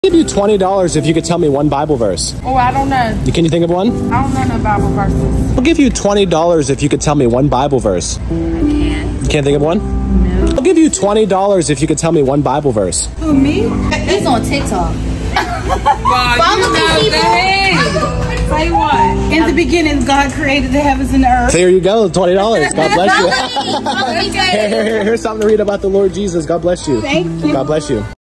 I'll give you $20 if you could tell me one Bible verse. Oh, I don't know. Can you think of one? I don't know no Bible verses. I'll give you $20 if you could tell me one Bible verse. I can't. You can't think of one? No. I'll give you $20 if you could tell me one Bible verse. Who, me? He's on TikTok. Wow, you know that. Say what? In the beginning, God created the heavens and the earth. There you go, $20. God bless you. Here's something to read about the Lord Jesus. God bless you. Thank you. God bless you.